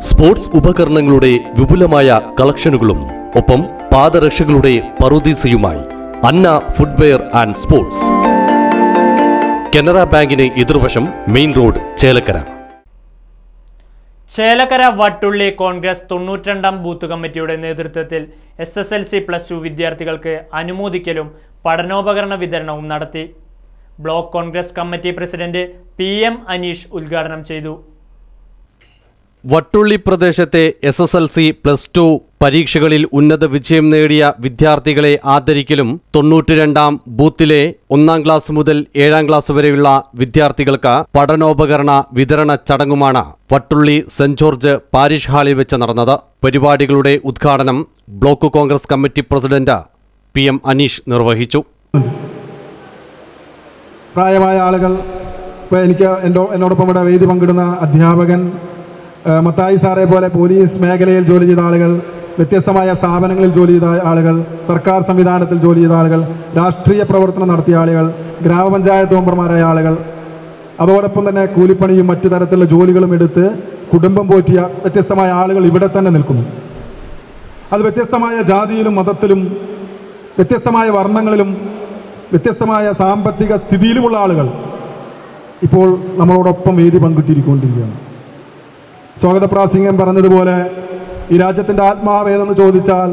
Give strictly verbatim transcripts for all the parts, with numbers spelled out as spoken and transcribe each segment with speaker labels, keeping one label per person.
Speaker 1: Sports ഉപകരണങ്ങളുടെ വിപുലമായ കളക്ഷനുകളും ഒപ്പം പാദരക്ഷകളുടെ പറുദീസയുമായി Anna footwear and sports. Canara ബാങ്കിന് എതിർവശം മെയിൻ റോഡ്, ചേലക്കര.
Speaker 2: ചേലക്കര വട്ടുള്ളി കോൺഗ്രസ് തൊണ്ണൂറ്റിരണ്ടാം ബൂത്ത് കമ്മിറ്റിയുടെ നേതൃത്വത്തിൽ S S L C plus two വിദ്യാർത്ഥികൾക്ക് അനുമോദിക്കലും പഠനോപകരണ വിതരണവും നടത്തി. Block Congress committee president P M Aneesh ഉദ്ഘാടനം ചെയ്തു.
Speaker 1: വട്ടുള്ളി പ്രദേശത്തെ S S L C plus two പരീക്ഷകളിൽ ഉന്നത വിജയം നേടിയ വിദ്യാർത്ഥികളെ ആദരിക്കലും തൊണ്ണൂറ്റിരണ്ടാം ബൂത്തിലെ ഒന്നാം ക്ലാസ് മുതൽ ഏഴാം ക്ലാസ് വരെയുള്ള വിദ്യാർത്ഥികൾക്ക് പഠനോപകരണ വിതരണ ചടങ്ങുമാണ് വട്ടുള്ളി സെന്റ് ജോർജ് പാരിഷ് ഹാളിൽ വെച്ച് നടന്നത്. പരിപാടികളുടെ ഉദ്ഘാടനം block Congress committee president P M Aneesh നിർവഹിച്ചു.
Speaker 3: പ്രായമായ ആളുകൾ, ഇപ്പോൾ എനിക്ക് എന്നോടൊപ്പം ഇവിടെ വേദി പങ്കിടുന്ന അധ്യാപകൻ, മത്തായി സാറെ പോലെ പോലീസ് മേഖലയിൽ ജോലി ചെയ്ത ആളുകൾ, വ്യത്യസ്തമായ സ്ഥാപനങ്ങളിൽ ജോലി ചെയ്ത ആളുകൾ, സർക്കാർ സംവിധാനത്തിൽ ജോലി ചെയ്ത ആളുകൾ, രാഷ്ട്രീയ പ്രവർത്തനം നടത്തിയ ആളുകൾ, ഗ്രാമപഞ്ചായത്ത് മെമ്പർമാരായ ആളുകൾ, അതോടൊപ്പം തന്നെ കൂലിപ്പണിയും മറ്റു തരത്തിലുള്ള ജോലികളും എടുത്ത് കുടുംബം പോറ്റിയ വ്യത്യസ്തമായ ആളുകൾ ഇവിടെ തന്നെ നിൽക്കുന്നു. അത് വ്യത്യസ്തമായ ജാതിയിലും മതത്തിലും വ്യത്യസ്തമായ വർണ്ണങ്ങളിലും വ്യത്യസ്തമായ സാമ്പത്തിക സ്ഥിതിയിലുമുള്ള ആളുകൾ ഇപ്പോൾ നമ്മളോടൊപ്പം വേദി പങ്കിട്ടിരിക്കൊണ്ടിരിക്കുകയാണ്. സ്വാഗത പ്രാസംഗികൻ പറഞ്ഞതുപോലെ ഈ രാജ്യത്തിൻ്റെ ആത്മാവ് ഏതെന്ന് ചോദിച്ചാൽ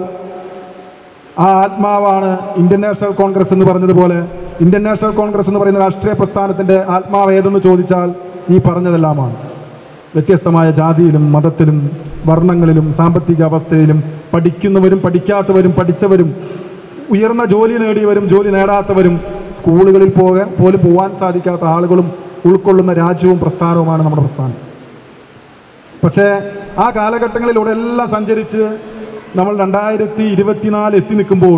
Speaker 3: ആ ആത്മാവാണ് ഇന്ത്യൻ നാഷണൽ കോൺഗ്രസ് എന്ന് പറഞ്ഞതുപോലെ ഇന്ത്യൻ നാഷണൽ കോൺഗ്രസ് എന്ന് പറയുന്ന രാഷ്ട്രീയ പ്രസ്ഥാനത്തിൻ്റെ ആത്മാവ് ഏതെന്ന് ചോദിച്ചാൽ ഈ പറഞ്ഞതെല്ലാമാണ്. വ്യത്യസ്തമായ ജാതിയിലും മതത്തിലും വർണ്ണങ്ങളിലും സാമ്പത്തിക അവസ്ഥയിലും പഠിക്കുന്നവരും പഠിക്കാത്തവരും പഠിച്ചവരും ഉയർന്ന ജോലി നേടിയവരും ജോലി നേടാത്തവരും സ്കൂളുകളിൽ പോകാൻ പോലും പോകാൻ സാധിക്കാത്ത ആളുകളും ഉൾക്കൊള്ളുന്ന രാജ്യവും പ്രസ്ഥാനവുമാണ് നമ്മുടെ പ്രസ്ഥാനം. പക്ഷേ ആ കാലഘട്ടങ്ങളിലൂടെ എല്ലാം സഞ്ചരിച്ച് നമ്മൾ രണ്ടായിരത്തി ഇരുപത്തിനാല് എത്തി നിൽക്കുമ്പോൾ,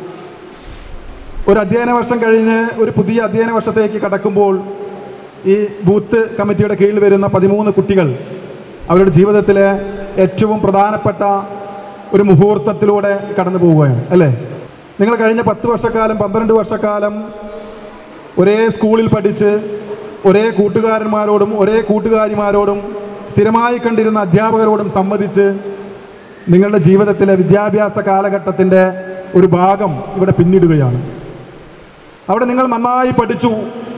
Speaker 3: ഒരു അധ്യയന വർഷം കഴിഞ്ഞ് ഒരു പുതിയ അധ്യയന വർഷത്തേക്ക് കടക്കുമ്പോൾ ഈ ബൂത്ത് കമ്മിറ്റിയുടെ കീഴിൽ വരുന്ന പതിമൂന്ന് കുട്ടികൾ അവരുടെ ജീവിതത്തിലെ ഏറ്റവും പ്രധാനപ്പെട്ട ഒരു മുഹൂർത്തത്തിലൂടെ കടന്നു പോവുകയാണ്, അല്ലേ? നിങ്ങൾ കഴിഞ്ഞ പത്ത് വർഷക്കാലം പന്ത്രണ്ട് വർഷക്കാലം ഒരേ സ്കൂളിൽ പഠിച്ച് ഒരേ കൂട്ടുകാരന്മാരോടും ഒരേ കൂട്ടുകാരിമാരോടും സ്ഥിരമായി കണ്ടിരുന്ന അധ്യാപകരോടും സംവദിച്ച് നിങ്ങളുടെ ജീവിതത്തിലെ വിദ്യാഭ്യാസ കാലഘട്ടത്തിൻ്റെ ഒരു ഭാഗം ഇവിടെ പിന്നിടുകയാണ്. അവിടെ നിങ്ങൾ നന്നായി പഠിച്ചു.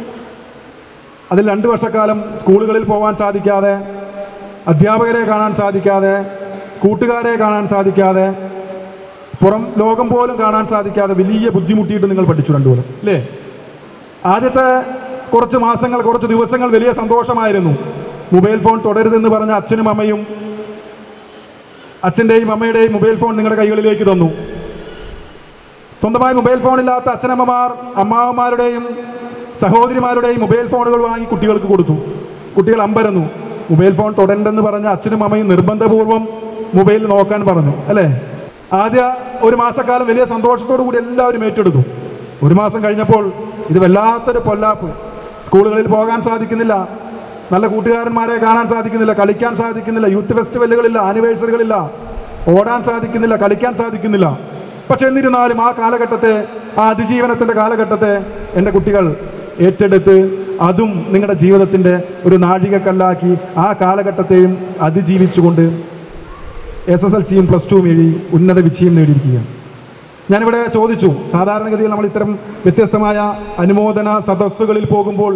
Speaker 3: അതിൽ രണ്ട് വർഷക്കാലം സ്കൂളുകളിൽ പോകാൻ സാധിക്കാതെ, അധ്യാപകരെ കാണാൻ സാധിക്കാതെ, കൂട്ടുകാരെ കാണാൻ സാധിക്കാതെ, പുറം ലോകം പോലും കാണാൻ സാധിക്കാതെ വലിയ ബുദ്ധിമുട്ടിയിട്ട് നിങ്ങൾ പഠിച്ചു രണ്ടു കൊല്ലം, അല്ലേ? ആദ്യത്തെ കുറച്ച് മാസങ്ങൾ കുറച്ച് ദിവസങ്ങൾ വലിയ സന്തോഷമായിരുന്നു. മൊബൈൽ ഫോൺ തുടരുതെന്ന് പറഞ്ഞ അച്ഛനും അമ്മയും അച്ഛൻ്റെയും അമ്മയുടെയും മൊബൈൽ ഫോൺ നിങ്ങളുടെ കൈകളിലേക്ക് തന്നു. സ്വന്തമായി മൊബൈൽ ഫോണില്ലാത്ത അച്ഛനമ്മമാർ അമ്മാവന്മാരുടെയും സഹോദരിമാരുടെയും മൊബൈൽ ഫോണുകൾ വാങ്ങി കുട്ടികൾക്ക് കൊടുത്തു. കുട്ടികൾ അമ്പരന്നു. മൊബൈൽ ഫോൺ തുടരണ്ടെന്ന് പറഞ്ഞ അച്ഛനും അമ്മയും നിർബന്ധപൂർവ്വം മൊബൈൽ നോക്കാൻ പറഞ്ഞു, അല്ലേ? ആദ്യ ഒരു മാസക്കാലം വലിയ സന്തോഷത്തോടു കൂടി എല്ലാവരും ഏറ്റെടുത്തു. ഒരു മാസം കഴിഞ്ഞപ്പോൾ ഇത് വല്ലാത്തൊരു പൊല്ലാപ്പ്. സ്കൂളുകളിൽ പോകാൻ സാധിക്കുന്നില്ല, നല്ല കൂട്ടുകാരന്മാരെ കാണാൻ സാധിക്കുന്നില്ല, കളിക്കാൻ സാധിക്കുന്നില്ല, യൂത്ത് ഫെസ്റ്റിവലുകളില്ല, ആനിവേഴ്സറികളില്ല, ഓടാൻ സാധിക്കുന്നില്ല, കളിക്കാൻ സാധിക്കുന്നില്ല. പക്ഷെ എന്നിരുന്നാലും ആ കാലഘട്ടത്തെ, ആ അതിജീവനത്തിൻ്റെ കാലഘട്ടത്തെ എൻ്റെ കുട്ടികൾ ഏറ്റെടുത്ത് അതും നിങ്ങളുടെ ജീവിതത്തിൻ്റെ ഒരു നാഴികക്കല്ലാക്കി ആ കാലഘട്ടത്തെയും അതിജീവിച്ചുകൊണ്ട് എസ് എസ് എൽ സിയും പ്ലസ് ടുവും എഴുതി ഉന്നത വിജയം നേടിയിരിക്കുകയാണ്. ഞാനിവിടെ ചോദിച്ചു, സാധാരണഗതിയിൽ നമ്മൾ ഇത്തരം വ്യത്യസ്തമായ അനുമോദന സദസ്സുകളിൽ പോകുമ്പോൾ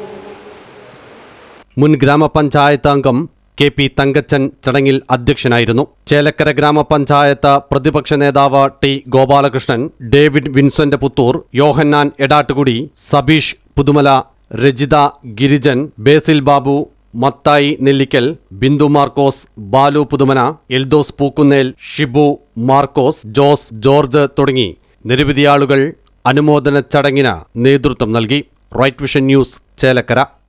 Speaker 1: മുൻ ഗ്രാമപഞ്ചായത്ത് അംഗം കെ പി തങ്കച്ചൻ ചടങ്ങിൽ അധ്യക്ഷനായിരുന്നു. ചേലക്കര ഗ്രാമപഞ്ചായത്ത് പ്രതിപക്ഷ നേതാവ് T Gopalakrishnan, David Vincent Puthur, Yohannan Edattukudi, Sabeesh Puthumala, Rajitha Girijan, Basil Babu, Mathai Nellikkal, Bindu Markose, Balu Puthumana, Eldhose Pookkunnel, Shibu Markose, Jose George തുടങ്ങി നിരവധി ആളുകൾ അനുമോദന ചടങ്ങിന് നേതൃത്വം നൽകി. Right Vision News, Chelakkara.